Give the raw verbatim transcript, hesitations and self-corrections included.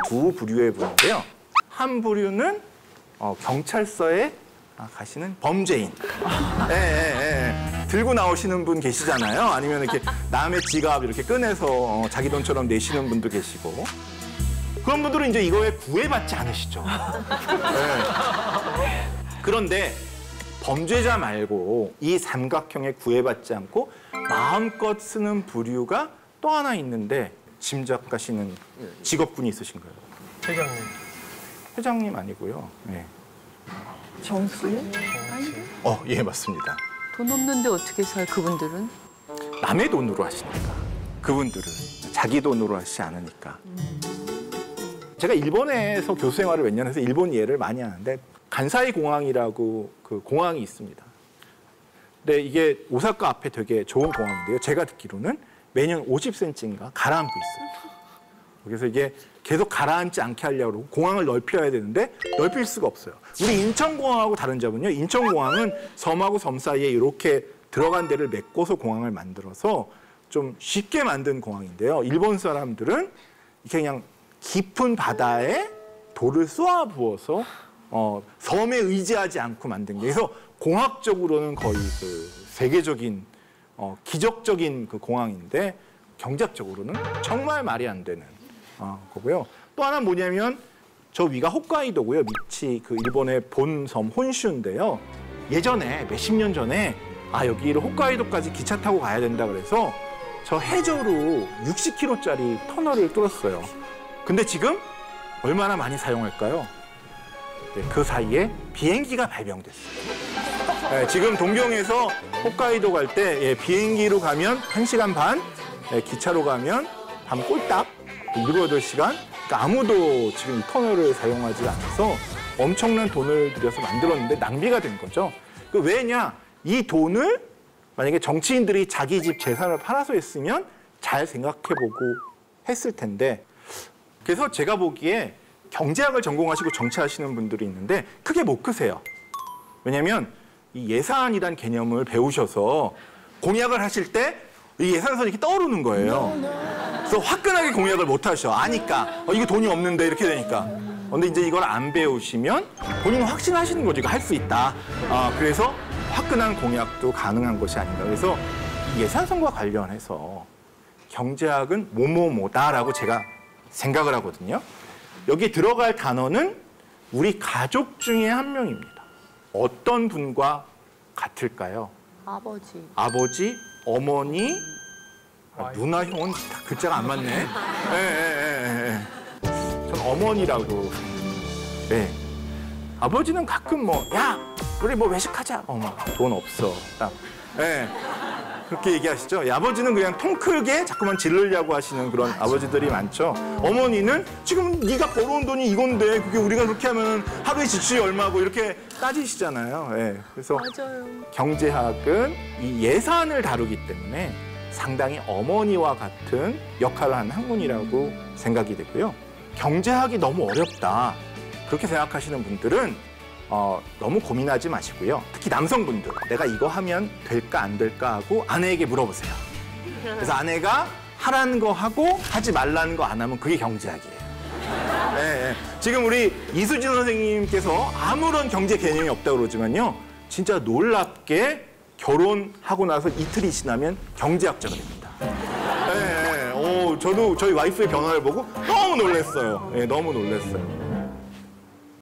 두 부류의 분인데요. 한 부류는 어, 경찰서에 가시는 범죄인. 예, 예, 예. 들고 나오시는 분 계시잖아요. 아니면 이렇게 남의 지갑 이렇게 꺼내서 어, 자기 돈처럼 내시는 분도 계시고. 그런 분들은 이제 이거에 구애받지 않으시죠. 예. 그런데 범죄자 말고 이 삼각형에 구애받지 않고 마음껏 쓰는 부류가 또 하나 있는데 짐작가시는 직업군이 있으신가요? 회장님. 회장님 아니고요. 네. 정수요? 어, 예, 맞습니다. 돈 없는데 어떻게 살 그분들은? 남의 돈으로 하시니까. 그분들은 자기 돈으로 하시지 않으니까. 제가 일본에서 교수 생활을 몇 년 해서 일본 예를 많이 하는데 간사이 공항이라고 그 공항이 있습니다. 근데 이게 오사카 앞에 되게 좋은 공항인데요. 제가 듣기로는 매년 오십 센티미터인가 가라앉고 있어요. 그래서 이게 계속 가라앉지 않게 하려고 공항을 넓혀야 되는데 넓힐 수가 없어요. 우리 인천공항하고 다른 점은요. 인천공항은 섬하고 섬 사이에 이렇게 들어간 데를 메꿔서 공항을 만들어서 좀 쉽게 만든 공항인데요. 일본 사람들은 이렇게 그냥 깊은 바다에 돌을 쏘아 부어서 어, 섬에 의지하지 않고 만든 게 그래서 공학적으로는 거의 그 세계적인 어, 기적적인 그 공항인데 경제학적으로는 정말 말이 안 되는 어, 거고요. 또 하나 뭐냐면 저 위가 홋카이도고요. 밑이 그 일본의 본섬 혼슈인데요. 예전에 몇십 년 전에 아 여기를 홋카이도까지 기차 타고 가야 된다 그래서 저 해저로 육십 킬로미터짜리 터널을 뚫었어요. 근데 지금 얼마나 많이 사용할까요? 네, 그 사이에 비행기가 발명됐어요. 네, 지금 동경에서 홋카이도 갈 때 예, 비행기로 가면 한 시간 반, 예, 기차로 가면 밤 꼴딱 일곱, 여덟 시간. 그러니까 아무도 지금 이 터널을 사용하지 않아서 엄청난 돈을 들여서 만들었는데 낭비가 된 거죠. 그 왜냐? 이 돈을 만약에 정치인들이 자기 집 재산을 팔아서 했으면 잘 생각해보고 했을 텐데 그래서 제가 보기에 경제학을 전공하시고 정치하시는 분들이 있는데 크게 못 크세요. 왜냐하면 이 예산이란 개념을 배우셔서 공약을 하실 때 이 예산선이 이렇게 떠오르는 거예요. 그래서 화끈하게 공약을 못 하셔. 아니까. 어, 이거 돈이 없는데 이렇게 되니까. 근데 이제 이걸 안 배우시면 본인은 확신하시는 거죠. 이거 할 수 있다. 아, 그래서 화끈한 공약도 가능한 것이 아닌가. 그래서 이 예산선과 관련해서 경제학은 뭐뭐뭐다라고 제가 생각을 하거든요. 여기 들어갈 단어는 우리 가족 중에 한 명입니다. 어떤 분과 같을까요? 아버지. 아버지, 어머니, 아, 누나, 형은 다 글자가 안 맞네. 예, 예, 예, 예. 전 어머니라고. 네. 아버지는 가끔 뭐, 야, 우리 뭐 외식하자. 어머, 돈 없어. 딱. 예. 그렇게 얘기하시죠. 아버지는 그냥 통 크게 자꾸만 질르려고 하시는 그런 아버지들이 많죠. 어머니는 지금 네가 벌어온 돈이 이건데 그게 우리가 그렇게 하면 하루에 지출이 얼마고 이렇게 따지시잖아요. 네. 그래서 맞아요. 경제학은 이 예산을 다루기 때문에 상당히 어머니와 같은 역할을 하는 학문이라고 생각이 되고요. 경제학이 너무 어렵다. 그렇게 생각하시는 분들은 어, 너무 고민하지 마시고요. 특히 남성분들, 내가 이거 하면 될까 안 될까 하고 아내에게 물어보세요. 그래서 아내가 하라는 거 하고 하지 말라는 거 안 하면 그게 경제학이에요. 네, 네. 지금 우리 이수진 선생님께서 아무런 경제 개념이 없다고 그러지만요. 진짜 놀랍게 결혼하고 나서 이틀이 지나면 경제학자가 됩니다. 네, 네. 오, 저도 저희 와이프의 변화를 보고 너무 놀랐어요. 네, 너무 놀랐어요.